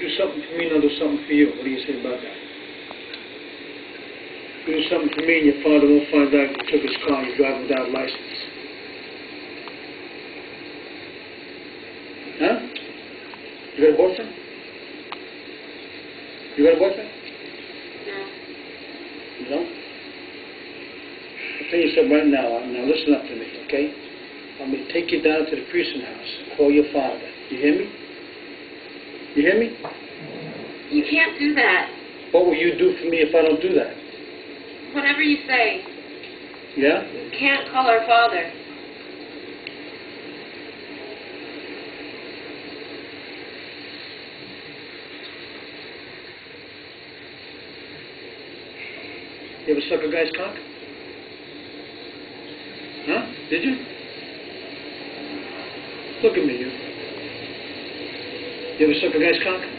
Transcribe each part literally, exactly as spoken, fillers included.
something for me and I'll do something for you. What do you say about that? You do something for me and your father won't find out you took his car and you're driving without a license. Huh? You got a boyfriend? You got a boyfriend? No. You don't? I'll tell you something right now. Now listen up to me, okay? I'm going to take you down to the Creason house and call your father. You hear me? You hear me? You can't do that. What will you do for me if I don't do that? Whatever you say. Yeah? You can't call our father. You ever suck a guy's cock? Huh? Did you? Look at me, you. You ever suck a guy's cock?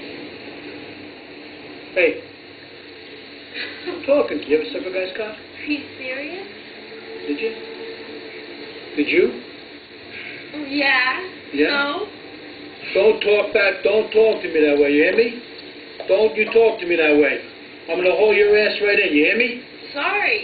Hey. I'm talking to you. You ever suck a guy's cock? Are you serious? Did you? Did you? Oh, yeah. Yeah? No. Don't talk back. Don't talk to me that way. You hear me? Don't you talk to me that way. I'm going to hold your ass right in. You hear me? Sorry.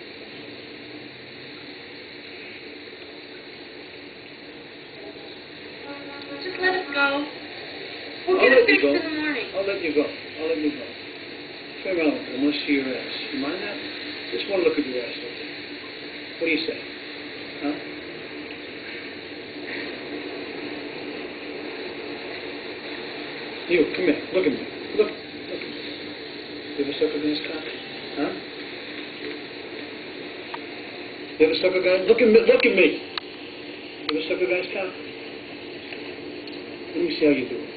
Just let us go. We'll get it fixed in the morning. I'll let you go. I'll let you go. Turn around. I want to see your ass. You mind that? Just want to look at your ass. What do you say? Huh? You, come here. Look at me. Look. Look at me. You ever suck a guy's cock? Huh? You ever suck a guy? Look at me. Look at me. You ever suck a guy's cock? Let me see how you do it.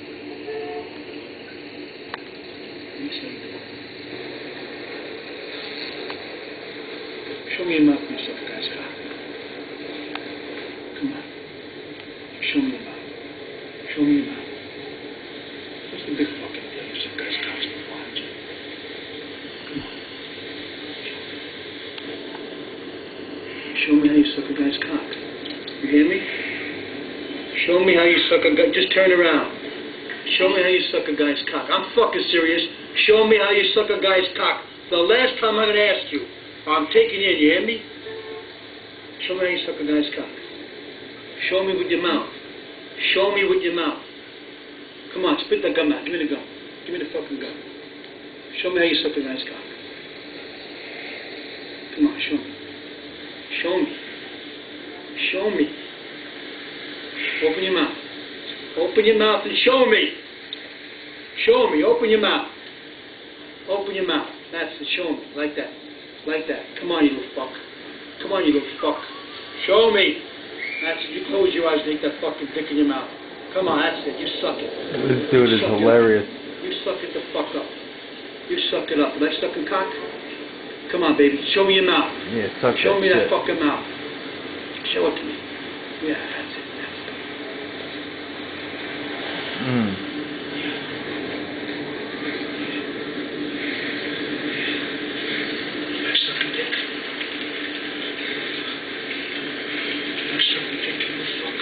Let me see how you do it. Show me your mouth when you suck a guy's cock. Come on. Show me your mouth. Show me your mouth. What's the big fucking deal? You suck a guy's cock before. Come on. Show me how you suck a guy's cock. You hear me? Show me how you suck a guy. Just turn around. Show me how you suck a guy's cock. I'm fucking serious. Show me how you suck a guy's cock. The last time I'm going to ask you. I'm taking you in. You hear me? Show me how you suck a guy's cock. Show me with your mouth. Show me with your mouth. Come on, spit the gum out. Give me the gum. Give me the fucking gum. Show me how you suck a guy's cock. Come on, show me. Show me. Show me. Open your mouth. Open your mouth and show me. Show me. Open your mouth. Open your mouth. That's it. Show me. Like that. Like that. Come on, you little fuck. Come on, you little fuck. Show me. That's it. You close your eyes and take that fucking dick in your mouth. Come on, that's it. You suck it. This dude is hilarious. You suck it the fuck up. You suck it up. Am I sucking cock? Come on, baby. Show me your mouth. Yeah, suck Show that me that shit. fucking mouth. Show it to me. Yeah, that's it. That's it. Mm. I suck a dick. I suck a dick, you fuck.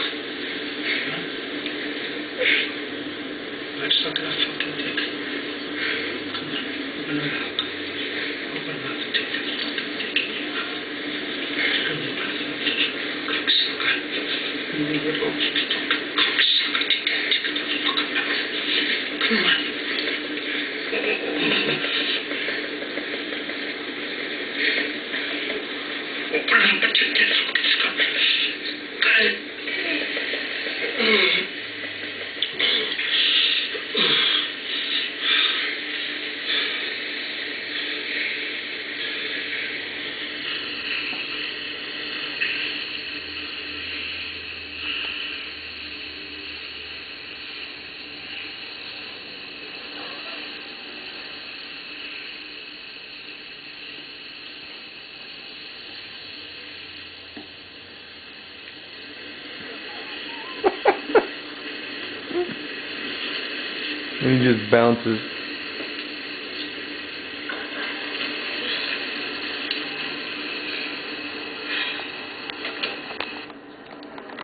Huh? I suck that fucking dick. Come on, open your mouth. Open your mouth and take that fucking dick in your mouth. Open your mouth and take it. Cocksucker. You need to open it. Cocksucker, take that dick in your fucking mouth. Come on. Open up and take that fucking scum. God. And he just bounces.